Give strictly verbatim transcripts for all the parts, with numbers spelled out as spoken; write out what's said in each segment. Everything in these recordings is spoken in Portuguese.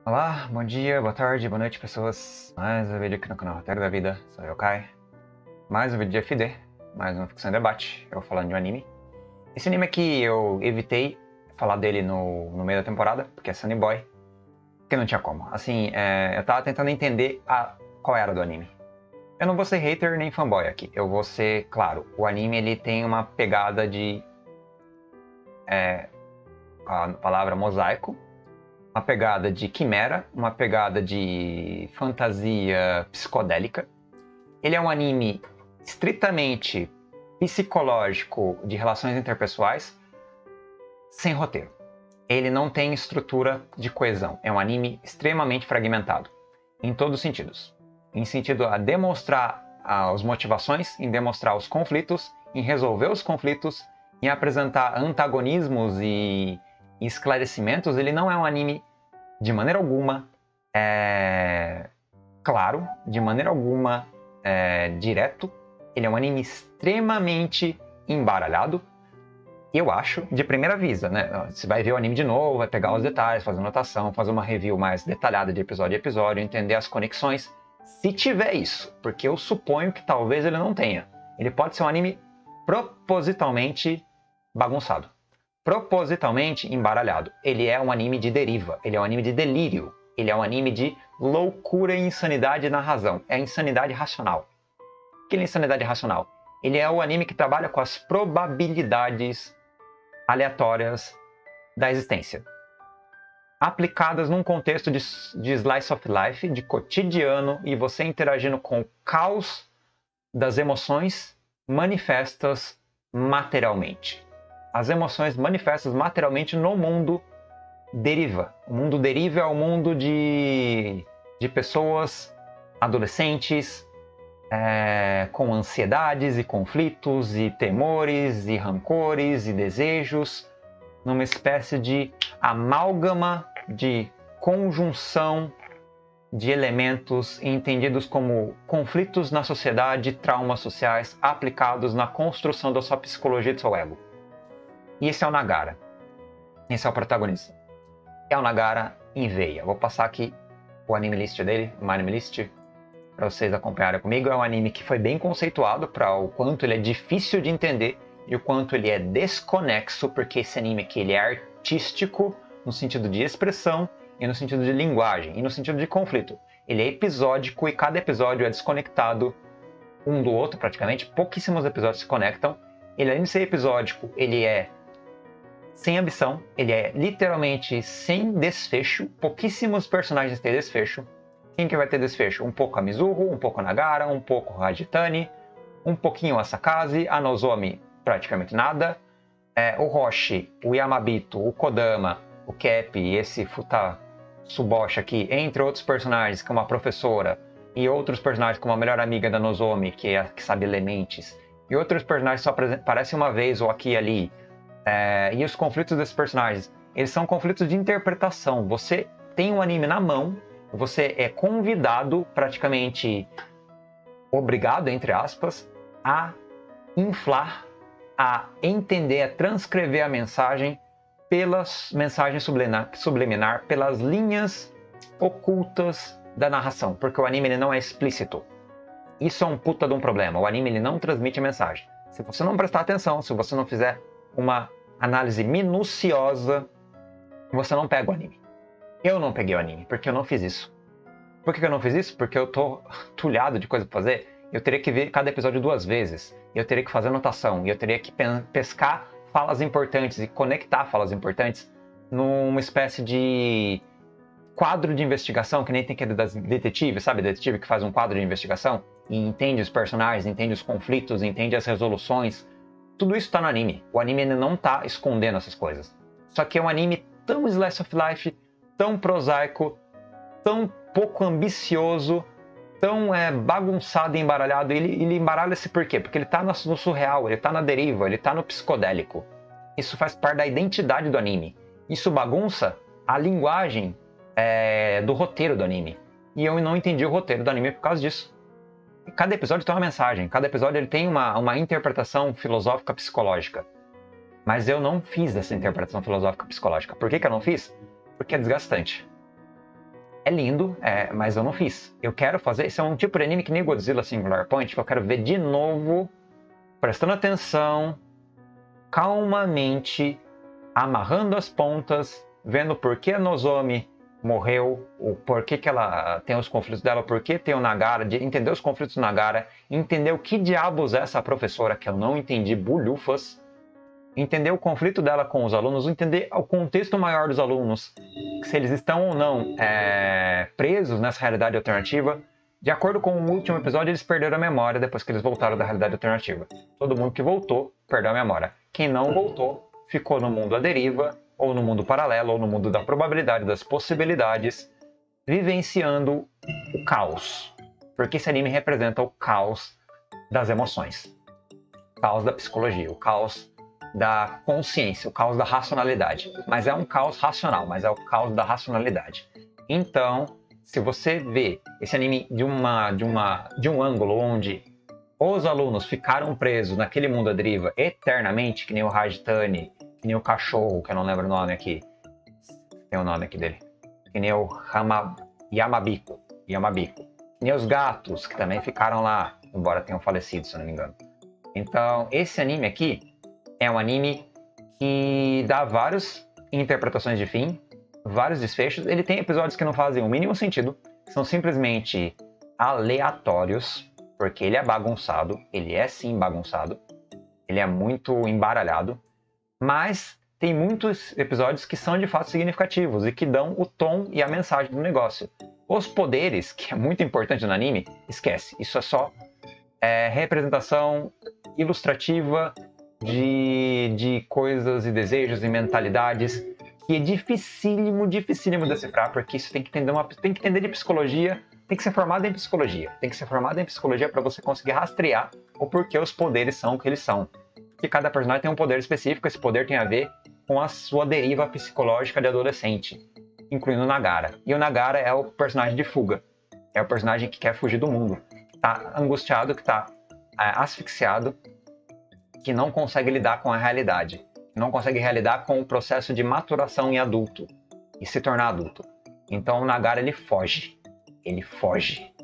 Olá, bom dia, boa tarde, boa noite, pessoas. Mais um vídeo aqui no canal Roteiro da Vida, sou eu, Kai. Mais um vídeo de F D, mais uma ficção em debate, eu falando de um anime. Esse anime aqui eu evitei falar dele no, no meio da temporada, porque é Sunny Boy, porque não tinha como. Assim, é, eu tava tentando entender a, qual era do anime. Eu não vou ser hater nem fanboy aqui, eu vou ser, claro, o anime ele tem uma pegada de... É, a palavra mosaico, uma pegada de quimera, uma pegada de fantasia psicodélica. Ele é um anime estritamente psicológico de relações interpessoais, sem roteiro. Ele não tem estrutura de coesão. É um anime extremamente fragmentado, em todos os sentidos. Em sentido a demonstrar as motivações, em demonstrar os conflitos, em resolver os conflitos, em apresentar antagonismos e esclarecimentos. Ele não é um anime de maneira alguma é, claro, de maneira alguma é, direto. Ele é um anime extremamente embaralhado, eu acho, de primeira vista, né? Você vai ver o anime de novo, vai pegar os detalhes, fazer anotação, fazer uma review mais detalhada de episódio a episódio, entender as conexões, se tiver isso, porque eu suponho que talvez ele não tenha. Ele pode ser um anime propositalmente bagunçado, propositalmente embaralhado. Ele é um anime de deriva, ele é um anime de delírio, ele é um anime de loucura e insanidade na razão. É insanidade racional. O que é insanidade racional? Ele é o anime que trabalha com as probabilidades aleatórias da existência, aplicadas num contexto de, de slice of life, de cotidiano, e você interagindo com o caos das emoções manifestas materialmente. As emoções manifestas materialmente no mundo deriva. O mundo deriva é o mundo de, de pessoas, adolescentes, é, com ansiedades e conflitos e temores e rancores e desejos, numa espécie de amálgama de conjunção de elementos entendidos como conflitos na sociedade, traumas sociais aplicados na construção da sua psicologia e do seu ego. E esse é o Nagara. Esse é o protagonista. É o Nagara em veia. Vou passar aqui o anime list dele, o anime list, para vocês acompanharem comigo. É um anime que foi bem conceituado para o quanto ele é difícil de entender e o quanto ele é desconexo, porque esse anime aqui ele é artístico no sentido de expressão e no sentido de linguagem e no sentido de conflito. Ele é episódico e cada episódio é desconectado um do outro praticamente. Pouquíssimos episódios se conectam. Ele, além de ser episódico, ele é sem ambição, ele é literalmente sem desfecho. Pouquíssimos personagens têm desfecho. Quem que vai ter desfecho? Um pouco a Mizuho, um pouco a Nagara, um pouco a Hajitani, um pouquinho a Sakaze, a Nozomi praticamente nada, é, o Roshi, o Yamabito, o Kodama, o Cap, esse Futa Tsuboshi aqui, entre outros personagens, como a professora, e outros personagens como a melhor amiga da Nozomi, que é a que sabe elementes, e outros personagens só aparecem uma vez ou aqui e ali. É, e os conflitos desses personagens, eles são conflitos de interpretação. Você tem um anime na mão, você é convidado, praticamente obrigado, entre aspas, a inflar, a entender, a transcrever a mensagem pelas mensagens subliminar, subliminar, pelas linhas ocultas da narração, porque o anime ele não é explícito. Isso é um puta de um problema. O anime ele não transmite a mensagem. Se você não prestar atenção, se você não fizer uma análise minuciosa, você não pega o anime. Eu não peguei o anime, porque eu não fiz isso. Por que eu não fiz isso? Porque eu tô tulhado de coisa pra fazer. Eu teria que ver cada episódio duas vezes. Eu teria que fazer anotação. E eu teria que pescar falas importantes e conectar falas importantes numa espécie de quadro de investigação, que nem tem aquele das detetives, sabe? Detetive que faz um quadro de investigação e entende os personagens, entende os conflitos, entende as resoluções. Tudo isso tá no anime. O anime ainda não tá escondendo essas coisas. Só que é um anime tão slice of life, tão prosaico, tão pouco ambicioso, tão é, bagunçado e embaralhado. Ele, ele embaralha-se por quê? Porque ele tá no surreal, ele tá na deriva, ele tá no psicodélico. Isso faz parte da identidade do anime. Isso bagunça a linguagem é, do roteiro do anime. E eu não entendi o roteiro do anime por causa disso. Cada episódio tem uma mensagem, cada episódio ele tem uma, uma interpretação filosófica psicológica. Mas eu não fiz essa interpretação filosófica psicológica. Por que que eu não fiz? Porque é desgastante. É lindo, é, mas eu não fiz. Eu quero fazer... Esse é um tipo de anime que nem Godzilla Singular Point, que eu quero ver de novo, prestando atenção, calmamente, amarrando as pontas, vendo por que a Nozomi morreu, o porquê que ela tem os conflitos dela, por que tem o Nagara, de entender os conflitos do Nagara, entender o que diabos é essa professora, que eu não entendi bulhufas, entender o conflito dela com os alunos, entender o contexto maior dos alunos, se eles estão ou não é, presos nessa realidade alternativa. De acordo com o último episódio, eles perderam a memória depois que eles voltaram da realidade alternativa. Todo mundo que voltou perdeu a memória. Quem não voltou ficou no mundo à deriva, ou no mundo paralelo, ou no mundo da probabilidade, das possibilidades, vivenciando o caos. Porque esse anime representa o caos das emoções, o caos da psicologia, o caos da consciência, o caos da racionalidade. Mas é um caos racional, mas é o caos da racionalidade. Então, se você vê esse anime de, uma, de, uma, de um ângulo onde os alunos ficaram presos naquele mundo à deriva eternamente, que nem o Hajitani, que nem o cachorro, que eu não lembro o nome aqui, tem o nome aqui dele, que nem o Hama, Yamabiko, Yamabiko, que nem os gatos, que também ficaram lá, embora tenham falecido, se eu não me engano. Então, esse anime aqui é um anime que dá várias interpretações de fim, vários desfechos. Ele tem episódios que não fazem o mínimo sentido, são simplesmente aleatórios, porque ele é bagunçado, ele é sim bagunçado, ele é muito embaralhado, mas tem muitos episódios que são de fato significativos e que dão o tom e a mensagem do negócio. Os poderes, que é muito importante no anime, esquece, isso é só é, representação ilustrativa de, de coisas e desejos e mentalidades que é dificílimo, dificílimo decifrar, porque isso tem que entender, uma, tem que entender de psicologia, tem que ser formado em psicologia, tem que ser formado em psicologia para você conseguir rastrear o porquê os poderes são o que eles são. Que cada personagem tem um poder específico, esse poder tem a ver com a sua deriva psicológica de adolescente, incluindo o Nagara. E o Nagara é o personagem de fuga, é o personagem que quer fugir do mundo, que está angustiado, que está é, asfixiado, que não consegue lidar com a realidade, que não consegue lidar com o processo de maturação em adulto e se tornar adulto. Então o Nagara ele foge, ele foge.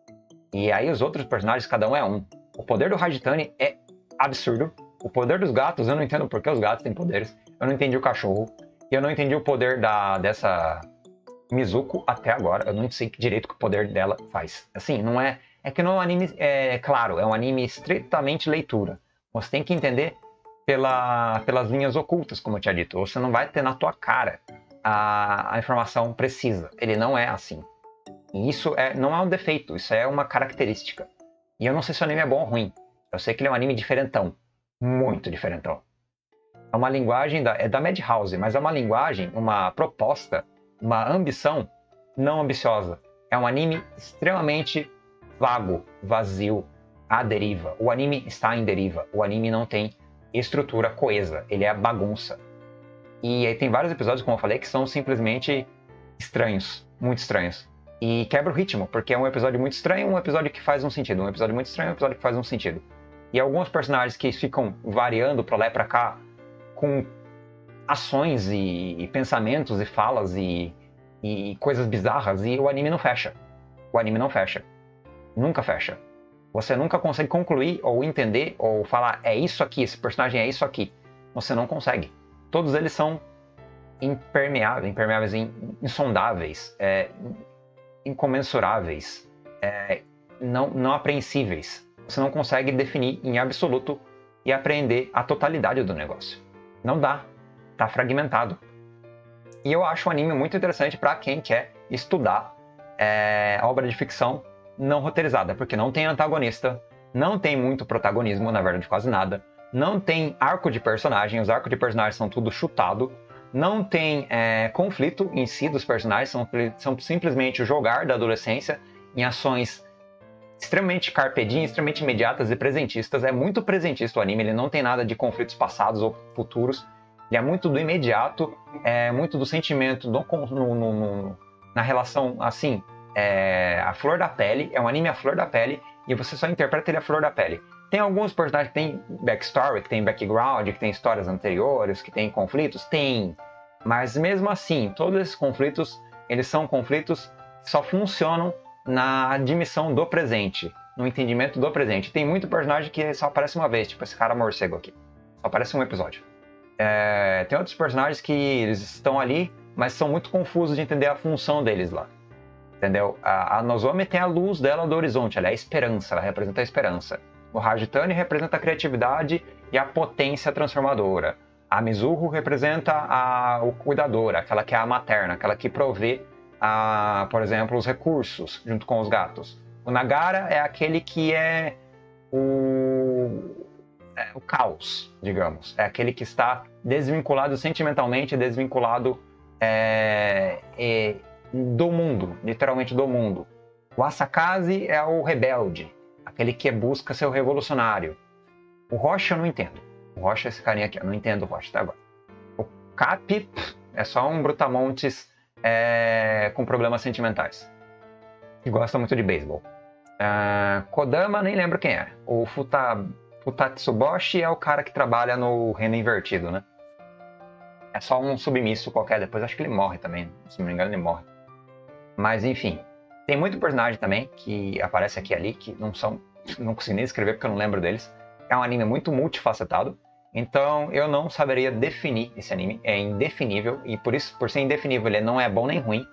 E aí os outros personagens, cada um é um. O poder do Hajitani é absurdo. O poder dos gatos, eu não entendo por que os gatos têm poderes. Eu não entendi o cachorro. E eu não entendi o poder da, dessa Mizuko até agora. Eu não sei direito o que o poder dela faz. Assim, não é... É que não é um anime... É claro, é um anime estritamente leitura. Você tem que entender pela, pelas linhas ocultas, como eu tinha dito. Você não vai ter na tua cara a, a informação precisa. Ele não é assim. E isso é, não é um defeito, isso é uma característica. E eu não sei se o anime é bom ou ruim. Eu sei que ele é um anime diferentão. Muito diferentão. É uma linguagem da, é da Madhouse, mas é uma linguagem, uma proposta, uma ambição não ambiciosa. É um anime extremamente vago, vazio, à deriva. O anime está em deriva. O anime não tem estrutura coesa. Ele é bagunça. E aí tem vários episódios, como eu falei, que são simplesmente estranhos. Muito estranhos. E quebra o ritmo, porque é um episódio muito estranho, um episódio que faz um sentido. Um episódio muito estranho, um episódio que faz um sentido. E alguns personagens que ficam variando pra lá e pra cá, com ações e, e pensamentos e falas e, e coisas bizarras, e o anime não fecha. O anime não fecha. Nunca fecha. Você nunca consegue concluir ou entender ou falar, é isso aqui, esse personagem é isso aqui. Você não consegue. Todos eles são impermeáveis, impermeáveis, insondáveis, é, incomensuráveis, é, não, não apreensíveis. Você não consegue definir em absoluto e apreender a totalidade do negócio. Não dá. Tá fragmentado. E eu acho o anime muito interessante para quem quer estudar é, obra de ficção não roteirizada, porque não tem antagonista, não tem muito protagonismo, na verdade quase nada, não tem arco de personagem, os arcos de personagem são tudo chutado, não tem é, conflito em si dos personagens, são, são simplesmente o jogar da adolescência em ações extremamente carpe diem, extremamente imediatas e presentistas. É muito presentista o anime, ele não tem nada de conflitos passados ou futuros, ele é muito do imediato, é muito do sentimento do, no, no, no, na relação, assim, é, a flor da pele, é um anime à flor da pele, e você só interpreta ele à flor da pele. Tem alguns personagens que tem backstory, que tem background, que tem histórias anteriores, que tem conflitos? Tem. Mas mesmo assim, todos esses conflitos, eles são conflitos só funcionam na admissão do presente, no entendimento do presente. Tem muito personagem que só aparece uma vez, tipo esse cara morcego aqui. Só aparece um episódio. É, tem outros personagens que eles estão ali, mas são muito confusos de entender a função deles lá. Entendeu? A, a Nozomi tem a luz dela do horizonte, ela é a esperança, ela representa a esperança. O Rajitani representa a criatividade e a potência transformadora. A Mizuho representa a o cuidadora, aquela que é a materna, aquela que provê, a, por exemplo, os recursos junto com os gatos. O Nagara é aquele que é o, é o caos, digamos. É aquele que está desvinculado sentimentalmente, desvinculado é, é, do mundo, literalmente do mundo. O Asakaze é o rebelde, aquele que busca ser o revolucionário. O Rocha eu não entendo. O Rocha é esse carinha aqui, eu não entendo o Rocha até agora. O Cap é só um brutamontes é, com problemas sentimentais. Que gosta muito de beisebol. Uh, Kodama, nem lembro quem é. O Futa, Futatsuboshi é o cara que trabalha no reino invertido, né? É só um submisso qualquer, depois acho que ele morre também. Se não me engano, ele morre. Mas enfim, tem muito personagem também que aparece aqui e ali, que não são... Não consigo nem escrever porque eu não lembro deles. É um anime muito multifacetado, então eu não saberia definir esse anime. É indefinível, e por isso, por ser indefinível, ele não é bom nem ruim,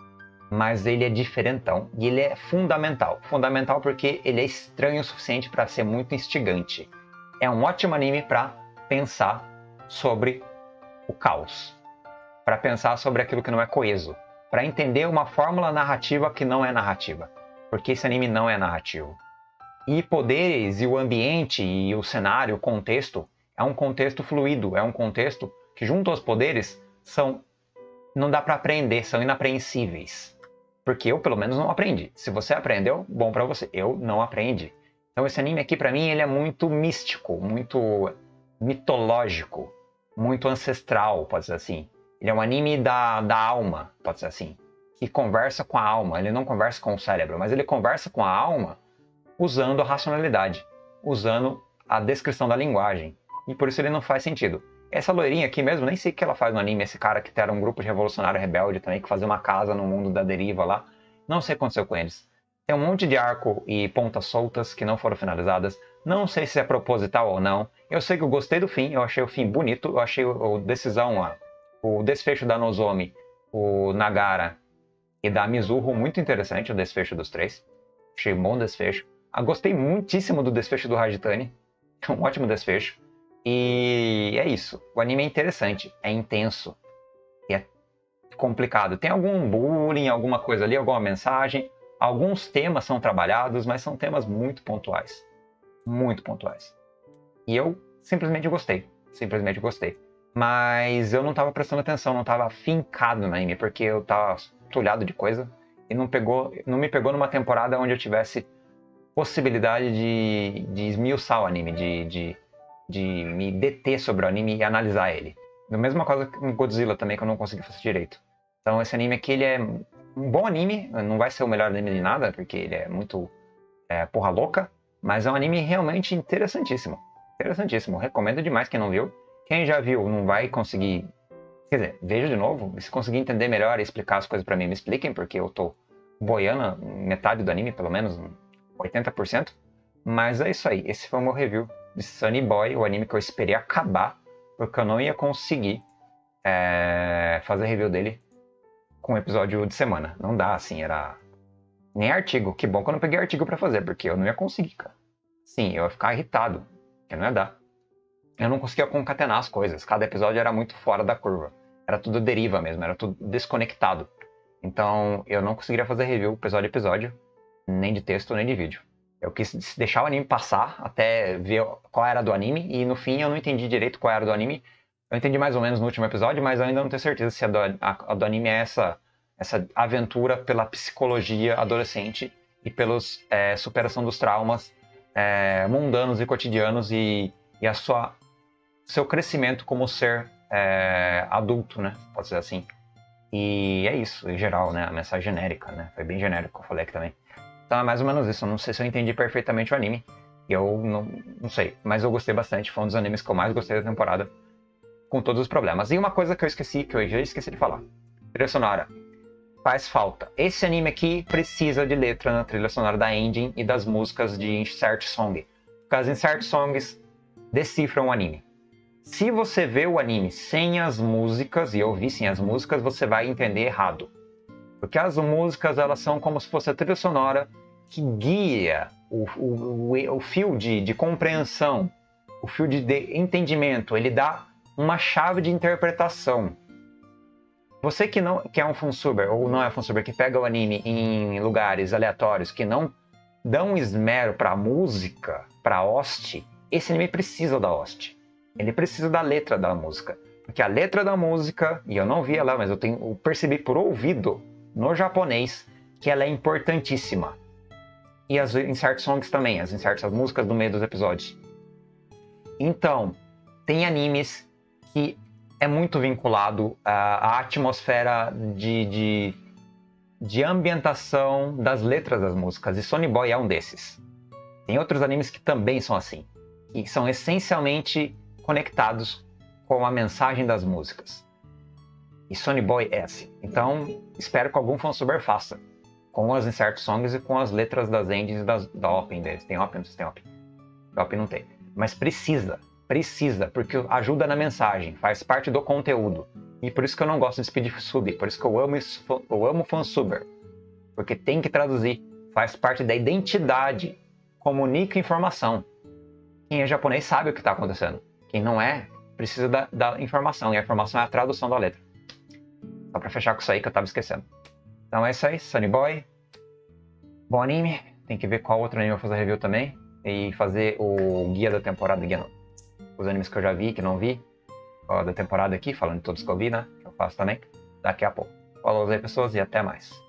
mas ele é diferentão e ele é fundamental. Fundamental porque ele é estranho o suficiente para ser muito instigante. É um ótimo anime para pensar sobre o caos, para pensar sobre aquilo que não é coeso, para entender uma fórmula narrativa que não é narrativa, porque esse anime não é narrativo. E poderes, e o ambiente, e o cenário, o contexto, é um contexto fluido, é um contexto que, junto aos poderes, são, não dá para aprender, são inapreensíveis. Porque eu, pelo menos, não aprendi. Se você aprendeu, bom para você. Eu não aprendi. Então esse anime aqui, para mim, ele é muito místico, muito mitológico, muito ancestral, pode ser assim. Ele é um anime da, da alma, pode ser assim, que conversa com a alma. Ele não conversa com o cérebro, mas ele conversa com a alma usando a racionalidade, usando a descrição da linguagem. E por isso ele não faz sentido. Essa loirinha aqui mesmo, nem sei o que ela faz no anime, esse cara que era um grupo de revolucionário rebelde também, que fazia uma casa no mundo da deriva lá. Não sei o que aconteceu com eles. Tem um monte de arco e pontas soltas que não foram finalizadas. Não sei se é proposital ou não. Eu sei que eu gostei do fim, eu achei o fim bonito, eu achei o decisão lá, o desfecho da Nozomi, o Nagara e da Mizuho muito interessante, o desfecho dos três. Achei um bom desfecho. Eu gostei muitíssimo do desfecho do Rajitani. É um ótimo desfecho. E é isso. O anime é interessante, é intenso. E é complicado. Tem algum bullying, alguma coisa ali, alguma mensagem. Alguns temas são trabalhados, mas são temas muito pontuais. Muito pontuais. E eu simplesmente gostei. Simplesmente gostei. Mas eu não estava prestando atenção, não estava fincado no anime, porque eu estava tulhado de coisa. E não, pegou, não me pegou numa temporada onde eu tivesse possibilidade de, de esmiuçar o anime, de, de, de me deter sobre o anime e analisar ele. A mesma coisa com Godzilla também, que eu não consegui fazer direito. Então esse anime aqui, ele é um bom anime, não vai ser o melhor anime de nada, porque ele é muito é, porra louca, mas é um anime realmente interessantíssimo. Interessantíssimo, recomendo demais quem não viu. Quem já viu não vai conseguir... Quer dizer, veja de novo, e se conseguir entender melhor e explicar as coisas pra mim, me expliquem, porque eu tô boiando metade do anime, pelo menos oitenta por cento. Mas é isso aí, esse foi o meu review de Sunny Boy, o anime que eu esperei acabar, porque eu não ia conseguir é, fazer review dele com episódio de semana. Não dá, assim, era... Nem artigo. Que bom que eu não peguei artigo pra fazer, porque eu não ia conseguir, cara. Sim, eu ia ficar irritado, porque não ia dar. Eu não conseguia concatenar as coisas. Cada episódio era muito fora da curva. Era tudo deriva mesmo, era tudo desconectado. Então, eu não conseguiria fazer review episódio a episódio, nem de texto, nem de vídeo. Eu quis deixar o anime passar até ver qual era do anime, e no fim eu não entendi direito qual era do anime. Eu entendi mais ou menos no último episódio, mas eu ainda não tenho certeza se a do, a, a do anime é essa, essa aventura pela psicologia adolescente e pela é, superação dos traumas é, mundanos e cotidianos e, e a sua, seu crescimento como ser é, adulto, né? Pode ser assim. E é isso, em geral, né? A mensagem genérica, né? Foi bem genérico que eu falei aqui também. Então é mais ou menos isso. Eu não sei se eu entendi perfeitamente o anime. Eu não, não sei, mas eu gostei bastante. Foi um dos animes que eu mais gostei da temporada, com todos os problemas. E uma coisa que eu esqueci, que eu já esqueci de falar. Trilha sonora. faz falta. Esse anime aqui precisa de letra na trilha sonora da engine e das músicas de Insert Song. Porque as Insert Songs decifram o anime. Se você vê o anime sem as músicas, e eu vi sem as músicas, você vai entender errado. Porque as músicas, elas são como se fosse a trilha sonora que guia o, o, o, o fio de, de compreensão, o fio de, de entendimento. Ele dá uma chave de interpretação. Você que, não, que é um fansuber, ou não é fansuber, que pega o anime em lugares aleatórios, que não dão esmero pra música, pra host, esse anime precisa da host. Ele precisa da letra da música. Porque a letra da música, e eu não vi ela, mas eu, tenho, eu percebi por ouvido, no japonês, que ela é importantíssima. E as insert songs também, as insert as músicas no meio dos episódios. Então, tem animes que é muito vinculado à, à atmosfera de, de, de ambientação das letras das músicas, e Sonny Boy é um desses. Tem outros animes que também são assim, e são essencialmente conectados com a mensagem das músicas. E Sonny Boy é assim. Então, espero que algum fansuber faça, com as insert songs e com as letras das endings e das, da opening deles. Tem opening? Não tem opening. Opening não tem. Mas precisa, precisa, porque ajuda na mensagem, faz parte do conteúdo. E por isso que eu não gosto de speed sub, por isso que eu amo, isso, eu amo fansuber. Porque tem que traduzir, faz parte da identidade, comunica informação. Quem é japonês sabe o que está acontecendo. Quem não é, precisa da, da informação, e a informação é a tradução da letra. Só pra fechar com isso aí que eu tava esquecendo. Então é isso aí, Sonny Boy. Bom anime. Tem que ver qual outro anime eu vou fazer review também. E fazer o guia da temporada, guia não. Os animes que eu já vi, que não vi. Ó, da temporada aqui, falando de todos que eu vi, né? Que eu faço também. Daqui a pouco. Falou aí, pessoas, e até mais.